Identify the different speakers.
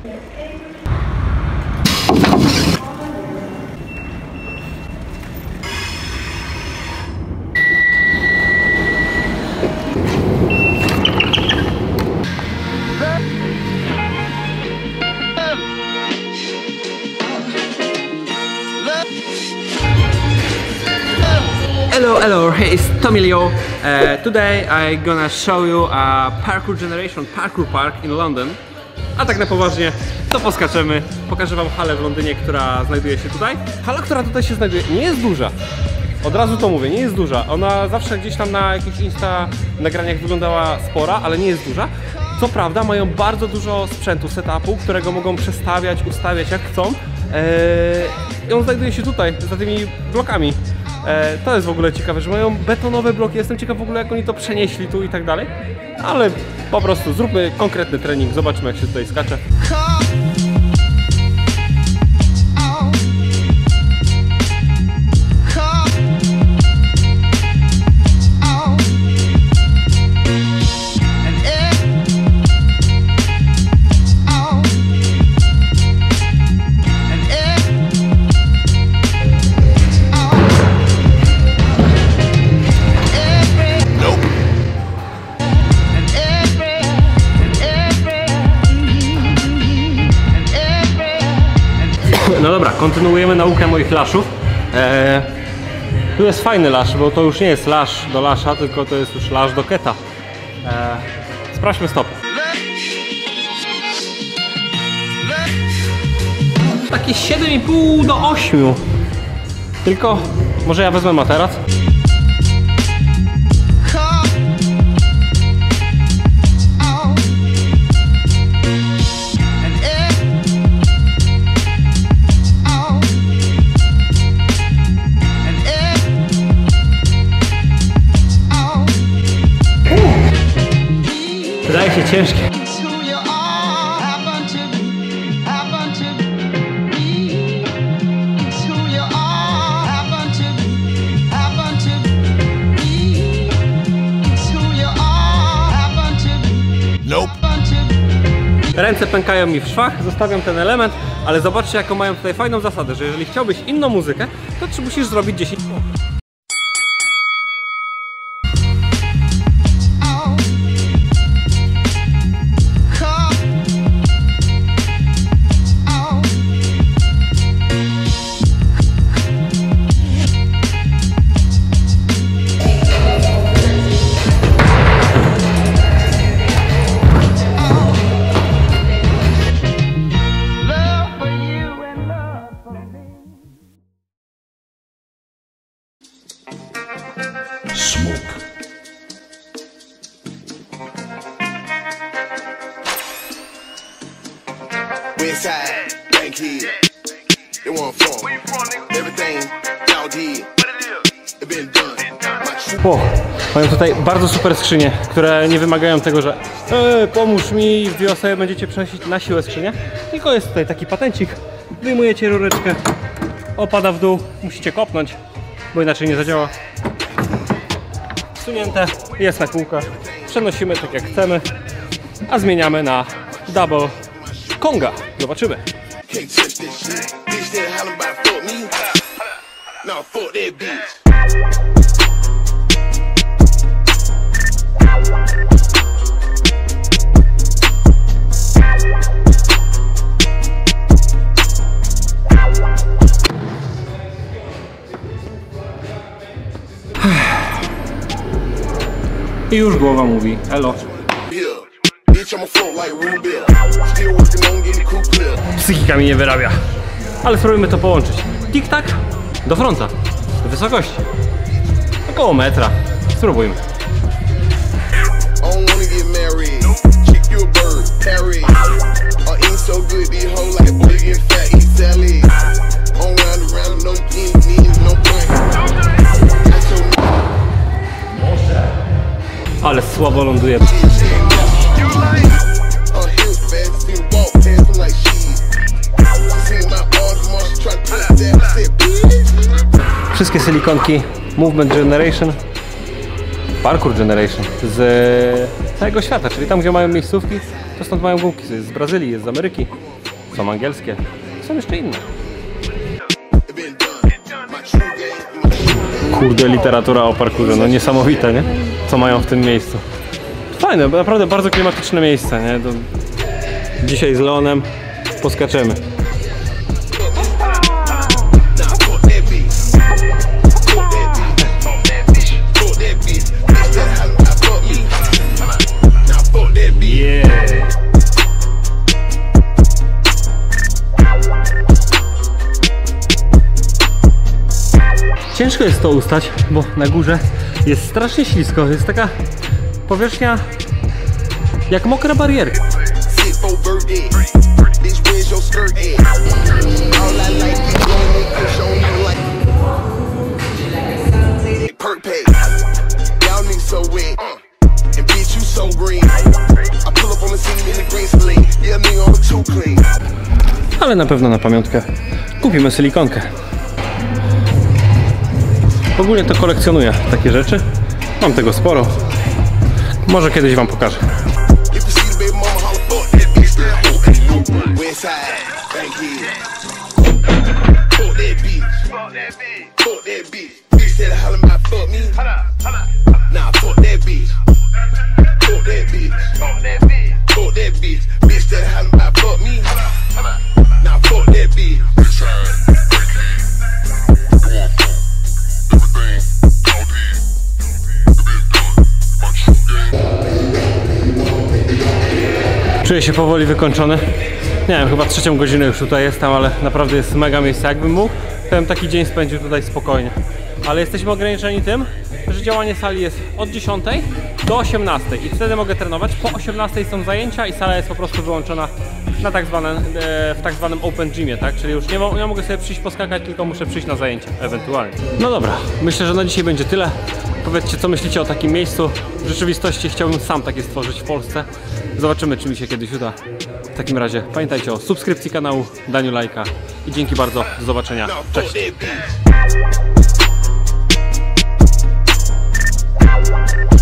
Speaker 1: Hello, it's Tommy Leo. Today I'm gonna show you a Parkour Generation Parkour Park in London. A tak na poważnie, to poskaczemy. Pokażę wam halę w Londynie, która znajduje się tutaj. Hala, która tutaj się znajduje, nie jest duża. Od razu to mówię, nie jest duża. Ona zawsze gdzieś tam na jakichś Insta nagraniach wyglądała spora, ale nie jest duża. Co prawda mają bardzo dużo sprzętu, setupu, którego mogą przestawiać, ustawiać jak chcą. I on znajduje się tutaj, za tymi blokami. To jest w ogóle ciekawe, że mają betonowe bloki. Jestem ciekaw w ogóle, jak oni to przenieśli tu i tak dalej. Ale po prostu zróbmy konkretny trening, zobaczmy, jak się tutaj skacze. No dobra, kontynuujemy naukę moich laszów. Tu jest fajny lasz, bo to już nie jest lasz do lasza, tylko to jest już lasz do keta. Sprawdźmy stopy. Takie 7,5 do 8. Tylko może ja wezmę materac. Wydaje się ciężkie. Ręce pękają mi w szwach, zostawiam ten element, ale zobaczcie, jaką mają tutaj fajną zasadę, że jeżeli chciałbyś inną muzykę, to musisz zrobić 10 kół.
Speaker 2: Westside, Yankee, they want form. Everything y'all did, it been done.
Speaker 1: Mają tutaj bardzo super skrzynie, które nie wymagają tego, że pomóż mi, w 2 osoby będziecie przenosić na siłę skrzynię. Tylko jest tutaj taki patencik. Wyjmujecie rureczkę, opada w dół, musicie kopnąć, bo inaczej nie zadziała. Wsunięte, jest na kółkach. Przenosimy tak jak chcemy, a zmieniamy na double konga. Zobaczymy. I już głowa mówi elo. Psychika mi nie wyrabia. Ale spróbujmy to połączyć. Tik-tak do fronta. Do wysokości. Około metra. Spróbujmy. Ale słabo ląduje. Wszystkie silikonki Movement Generation, Parkour Generation z całego świata, czyli tam gdzie mają miejscówki, to stąd mają gumki, jest z Brazylii, jest z Ameryki. są angielskie, są jeszcze inne.
Speaker 2: It been done. My true game.
Speaker 1: Kurde, literatura o parkurze, no niesamowite, nie? Co mają w tym miejscu. Fajne, naprawdę bardzo klimatyczne miejsce, nie? Dzisiaj z Leonem poskaczemy. Ciężko jest to ustać, bo na górze jest strasznie ślisko. Jest taka powierzchnia jak mokra barierka. Ale na pewno na pamiątkę kupimy silikonkę. Ogólnie to kolekcjonuję takie rzeczy. Mam tego sporo. Może kiedyś wam pokażę. Czuję się powoli wykończony. Nie wiem, chyba 3. godzinę już tutaj jestem, ale naprawdę jest mega miejsce. Jakbym mógł, to bym taki dzień spędził tutaj spokojnie. Ale jesteśmy ograniczeni tym, że działanie sali jest od 10 do 18 i wtedy mogę trenować. Po 18 są zajęcia i sala jest po prostu wyłączona na w tak zwanym open gymie, tak? Czyli już nie mogę sobie przyjść poskakać, tylko muszę przyjść na zajęcia, ewentualnie. No dobra, myślę, że na dzisiaj będzie tyle. Powiedzcie, co myślicie o takim miejscu. W rzeczywistości chciałbym sam takie stworzyć w Polsce. Zobaczymy, czy mi się kiedyś uda. W takim razie pamiętajcie o subskrypcji kanału, daniu lajka i dzięki bardzo. Do zobaczenia. Cześć!